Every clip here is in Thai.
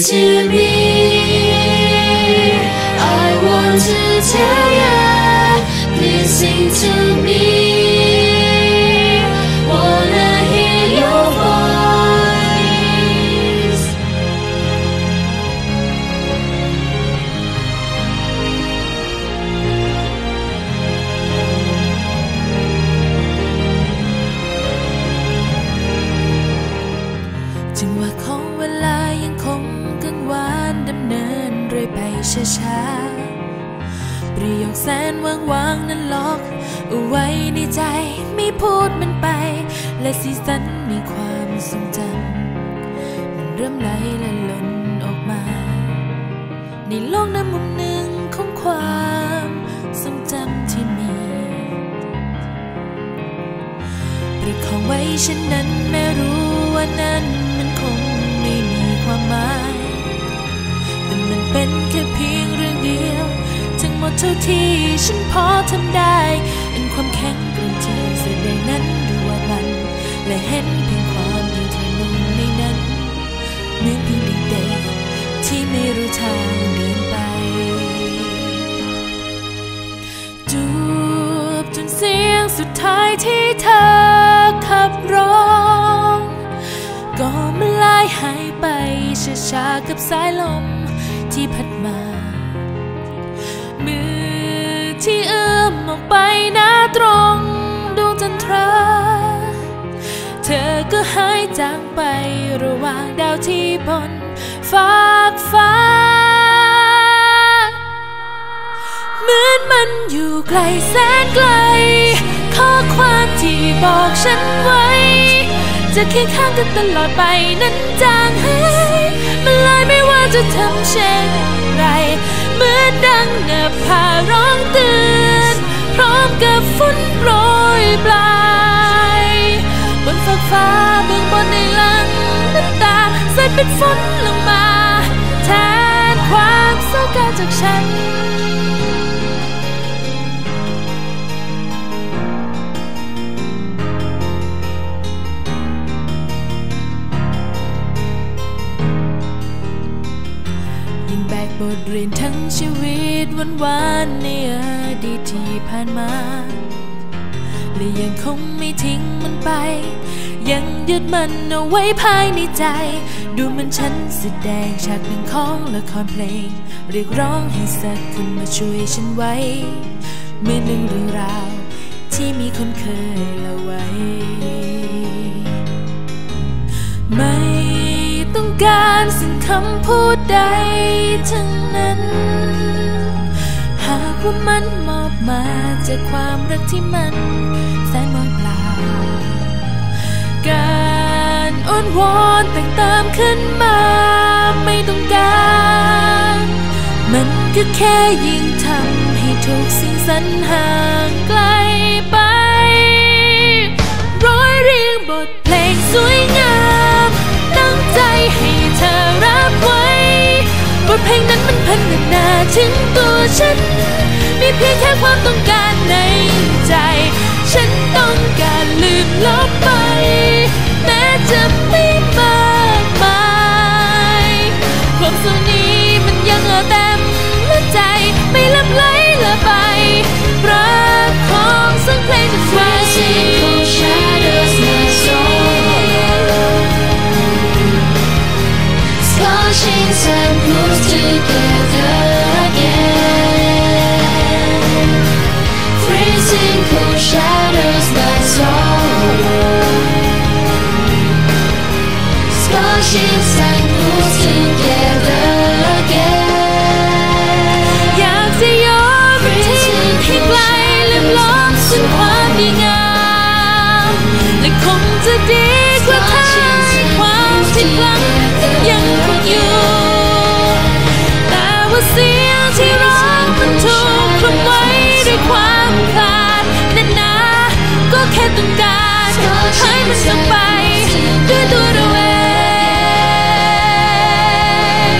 to me. I want to tell you, please sing to me. Wanna hear your voice.จังหวะของเวลายังคงกังวานดำเนินเรื่อยไปช้าๆประโยคแสนว่างๆนั้นล็อกเอาไว้ในใจไม่พูดมันไปและสีสันในความทรงจำมันเริ่มไหลและหล่นออกมาในโลกนั้นมุมหนึ่งของความทรงจำที่มีประคองไว้เช่นนั้นแม้รู้ว่านั้นมันคงไม่มีความหมายแต่มันเป็นแค่เพียงเรื่องเดียวทั้งหมดเท่าที่ฉันพอทำได้เป็นความแข็งแกร่งที่แสดงนั้นด้วยวาดวันและเห็นเพียงความดีเธอลงในนั้นเหมือนเพียงเด็กๆที่ไม่รู้ทางเดินไปจูบจนเสียงสุดท้ายที่เธอขับร้องก็มันลายหายไปช้าๆกับสายลมที่พัดมามือที่เอื้อมออกไปหน้าตรงดวงจันทราเธอก็หายจางไประหว่างดาวที่บนฟากฟ้าเหมือนมันอยู่ไกลแสนไกลข้อความที่บอกฉันไว้จะเคียงข้างกันตลอดไปนั้นจางหายมันเลยไม่ว่าจะทำเช่นไรเหมือนดังเงาพาร้องเตือนพร้อมกับฝนโปรยปลายบนฟากฟ้าเบื้องบนในหลังน้ำตาใส่เป็นฝนลงมาแทนความเศร้าเก่าจากฉันแบกบทเรียนทั้งชีวิตวันๆในอดีตที่ผ่านมาและยังคงไม่ทิ้งมันไปยังยึดมันเอาไว้ภายในใจดูเหมือนฉันแสดงฉากหนึ่งของละครเพลงเรียกร้องให้สักคนมาช่วยฉันไว้เหมือนหนึ่งเรื่องราวที่มีคนเคยเล่าไว้ไม่ต้องการสิ่งคำพูดใดทั้งนั้นหากว่ามันมอบมาจากความรักที่มันแสนว่างเปล่าการอ้อนวอนแต่งเติมขึ้นมาไม่ต้องการมันก็แค่ยิ่งทำให้ทุกสิ่งสันห่างไกลไปร้อยเรียงบทเพลงสวยงามตั้งใจให้เธอรับไว้บทเพลงนั้นมันพันนาถึงตัวฉันมีเพียงแค่ความต้องการในใจฉันต้องการลืมลบไปแม้จะไม่มากมายความสุขนี้มันยังเต็มหัวใจไม่ลับไหลละไปรักของสังเพลงจากใจScorchings and blues together again. Freezing cold shadows my sorrow. Scorchings and blues together again. อยากจะย้อนไปทิ้งให้ไกลลืมลบซึ่งความดีงามและคงจะดีกว่าถ้าความที่พลั้งยังคงอยู่แต่ว่าเสียงที่ร้องมันถูกคลุมไว้ด้วยความขาดแน่นหนาก็แค่ต้องการให้มันจบไปด้วยตัวเราเอง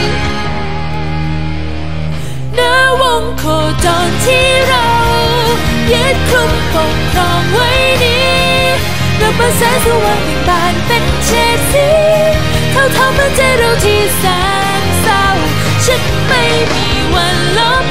ณวงโคจรที่เรายึดคุมปกครองไว้นี้เราเปิดแสงสว่างเบ่งบานเป็นเฉดสีเท่าๆเหมือนใจเราที่แสนฉันไม่มีวันลบ